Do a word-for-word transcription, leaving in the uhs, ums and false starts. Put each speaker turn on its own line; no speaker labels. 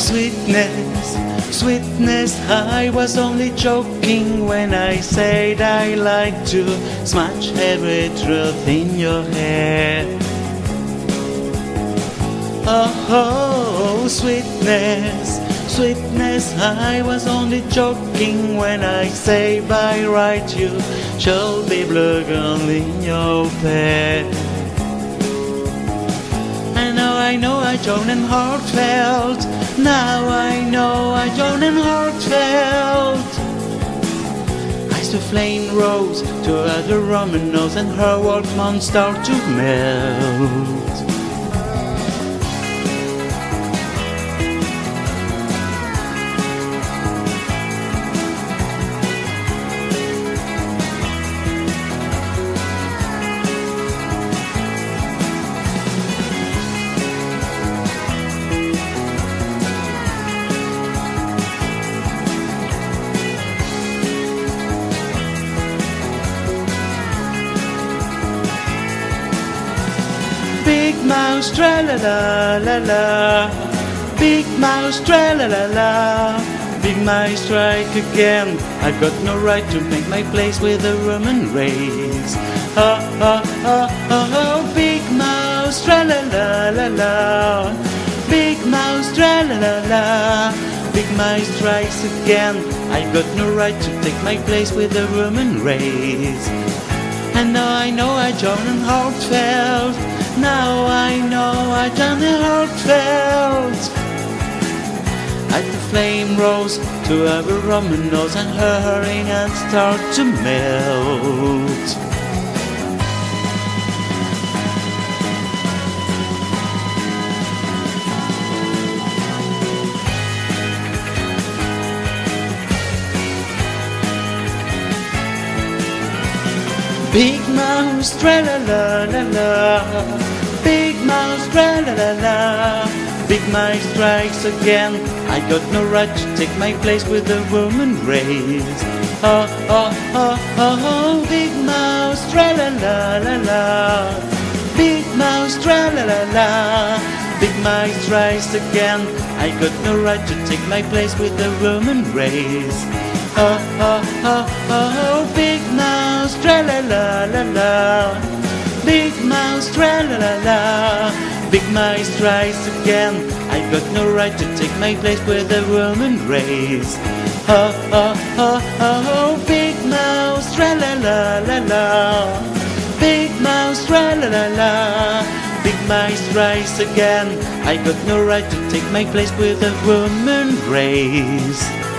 Sweetness, sweetness, I was only joking when I said I like to smash every truth in your head. Oh, oh, sweetness, sweetness, I was only joking when I say by right you shall be blue girl in your bed. And now I know I Joan and heartfelt. Now I know I Joan and heartfelt. As the flame rose to other Roman nose and her world mount start to melt. Big mouse, tra-la-la-la-la. Big mouse, tra-la-la-la. Big mouse, strike again. I've got no right to make my place with the Roman race. Oh, oh, oh, oh, oh. Big mouse, tra-la-la-la-la. Big mouse, tra-la-la-la. Big mouse strikes again. I've got no right to take my place with the Roman race. And now I know I Joan and heartfelt. Now I know I Joan and heartfelt. As the flame rose to every Roman nose and her ring and start to melt. Big mouse, tra-la-la-la-la. Big mouse, tra-la-la-la. Big mouse strikes again. I got no right to take my place with the Roman race. Oh, oh, oh, oh, oh. Big mouse, tra-la-la-la-la. Big mouse, tra-la-la-la. Big mouse strikes again. I got no right to take my place with the Roman race. Oh, oh, oh, oh, big mouse, tra-la-la-la-la. Big mouse, tra-la-la-la. Big mouse tries again. I got no right to take my place with the Roman race. Oh, oh, oh, oh, big mouse, tra-la-la-la-la. Big mouse, tra-la-la-la. Big mouse tries again. I got no right to take my place with the Roman race.